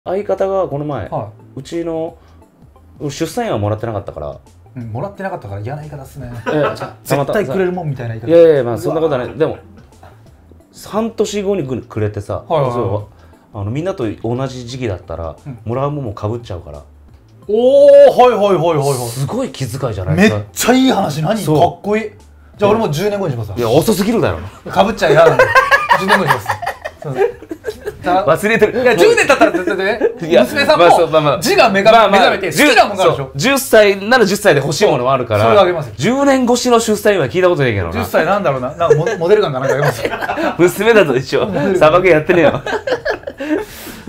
相方がこの前、 はうちの出産祝はもらってなかったから、 い、もらってなかったから嫌な言い方ですね。 絶絶対くれるもんみたいな言い方。 いやいや、まあそんなことはない。でも半年後にくれてさ、みんなと同じ時期だったら、もらうもんもかぶっちゃうから。 おお、はいはいはいはいはい。 すごい気遣いじゃないですか。 めっちゃいい話。何かっこいい。じゃあ俺も10年後にします。 いや遅すぎるだろ。 かぶっちゃ嫌なんで10年後にします。 忘れてる。 いや10年経ったら娘さんも字が目覚めて好きなもんがあるでしょ。 10歳なら10歳で欲しいものもあるから、 それあげますよ。 10年越しの出産祝は聞いたことないけどな。 10歳なんだろうな、なんかモデルガンかなんかあげますよ。 娘だと一緒。砂漠やってねえよ。